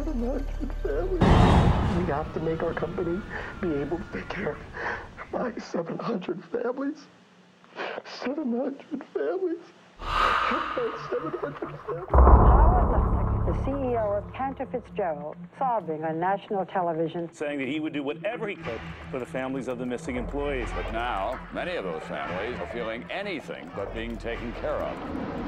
700 families. We have to make our company be able to take care of my 700 families. 700 families. 700 families. Howard Lutnick, the CEO of Cantor Fitzgerald, sobbing on national television, saying that he would do whatever he could for the families of the missing employees. But now, many of those families are feeling anything but being taken care of.